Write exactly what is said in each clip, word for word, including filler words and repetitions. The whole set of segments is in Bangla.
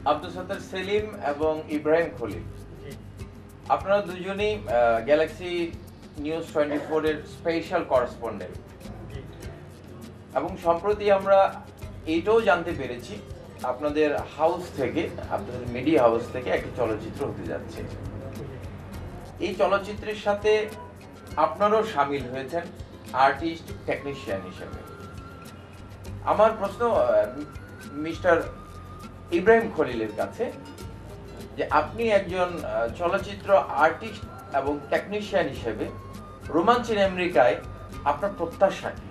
আব্দুল সাত্তার সেলিম এবং ইব্রাহিম খলিল, আপনারা দুজনেই গ্যালাক্সি নিউজ টোয়েন্টি ফোর এর স্পেশাল করেসপন্ডেন্ট, এবং সম্প্রতি আমরা এইটাও জানতে পেরেছি আপনাদের হাউস থেকে, আপনাদের মিডিয়া হাউস থেকে একটি চলচ্চিত্র হতে যাচ্ছে। এই চলচ্চিত্রের সাথে আপনারাও সামিল হয়েছেন আর্টিস্ট টেকনিশিয়ান হিসেবে। আমার প্রশ্ন মিস্টার ইব্রাহিম খলিলের কাছে, যে আপনি একজন চলচ্চিত্র আর্টিস্ট এবং টেকনিশিয়ান হিসেবে রোমাঞ্চ ইন আমেরিকায় আপনার প্রত্যাশা কি?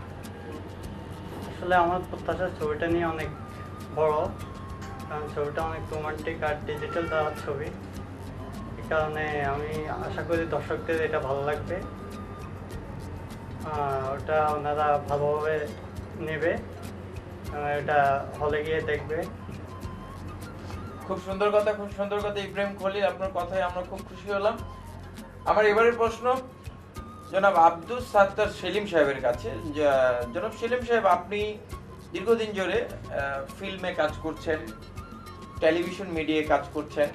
আসলে আমার প্রত্যাশা ছবিটা নিয়ে অনেক বড়, কারণ ছবিটা অনেক রোমান্টিক আর ডিজিটাল দেওয়ার ছবি। এই কারণে আমি আশা করি দর্শকদের এটা ভালো লাগবে, ওটা ওনারা ভালোভাবে নেবে, এটা হলে গিয়ে দেখবে। খুব সুন্দর কথা, খুব সুন্দর কথা ইব্রাহিম খলিল, আপনার কথায় আমরা খুব খুশি হলাম। আমার এবারের প্রশ্ন জনাব আব্দুল সাত্তার সেলিম সাহেবের কাছে। জনাব সেলিম সাহেব, আপনি দীর্ঘদিন ধরে ফিল্মে কাজ করছেন, টেলিভিশন মিডিয়ায় কাজ করছেন,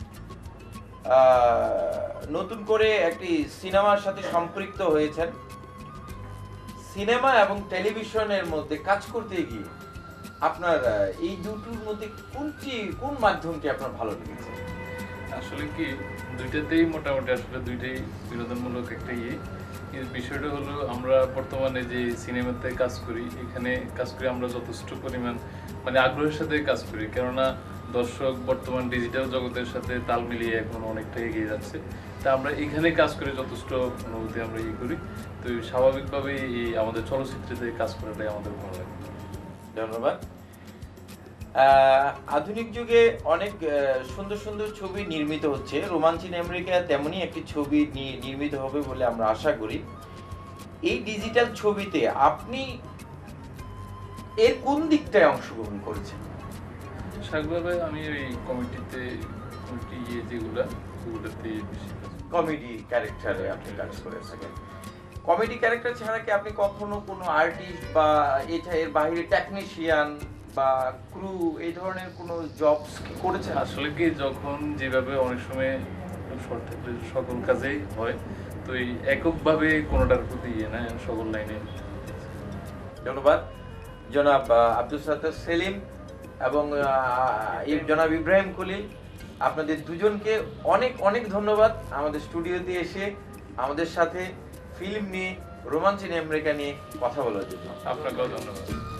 নতুন করে একটি সিনেমার সাথে সম্পৃক্ত হয়েছেন। সিনেমা এবং টেলিভিশনের মধ্যে কাজ করতে গিয়ে আপনার এই দুটোর মধ্যে কোনটি, কোন মাধ্যমটি আপনার ভালো লেগেছে? আসলে কি দুইটাতেই মোটামুটি আসলে দুইটাই বিনোদনমূলক একটা ইয়ে। কিন্তু বিষয়টা হলো আমরা বর্তমানে যে সিনেমাতে কাজ করি, এখানে কাজ করে আমরা যথেষ্ট পরিমাণ মানে আগ্রহের সাথে কাজ করি, কেননা দর্শক বর্তমান ডিজিটাল জগতের সাথে তাল মিলিয়ে এখন অনেকটা এগিয়ে যাচ্ছে। তা আমরা এখানে কাজ করে যথেষ্ট অনুভূতি আমরা ইয়ে করি। তো স্বাভাবিকভাবেই এই আমাদের চলচ্চিত্রে কাজ করাটাই আমাদের ভালো লাগে। ধন্যবাদ। আধুনিক যুগে অনেক সুন্দর সুন্দর ছবি নির্মিত হচ্ছে, রোমাঞ্চ ইন আমেরিকা তেমনই একটি ছবি নির্মিত হবে বলে আমরা আশা করি। এই ডিজিটাল ছবিতে আপনি এর কোন দিকটায় অংশগ্রহণ করেছেন? স্বাভাবিকভাবে আমি ওই কমিটিতে কমিটি ইয়ে যেগুলো ওগুলোতে বেশি কমেডি ক্যারেক্টারে আপনি কাজ করে থাকেন। কমেডি ক্যারেক্টার ছাড়া কি আপনি কখনো কোনো আর্টিস্ট বা এটা এর বাইরে টেকনিশিয়ান বা ক্রু এই ধরনের কোনো জবস কি করেছেন? আসলে কি যখন যেভাবে অনেক সময় শর্ট থাকলে সকল কাজেই হয়, তো এই এককভাবে কোনোটার প্রতি ইয়ে না, সকল লাইনে। ধন্যবাদ জনাব আব্দুল সাত্তার সেলিম এবং জনাব ইব্রাহিম খলিল, আপনাদের দুজনকে অনেক অনেক ধন্যবাদ আমাদের স্টুডিওতে এসে আমাদের সাথে ফিল্ম নিয়ে, রোমাঞ্চ ইন আমেরিকা নিয়ে কথা বলার জন্য। আপনাকেও ধন্যবাদ।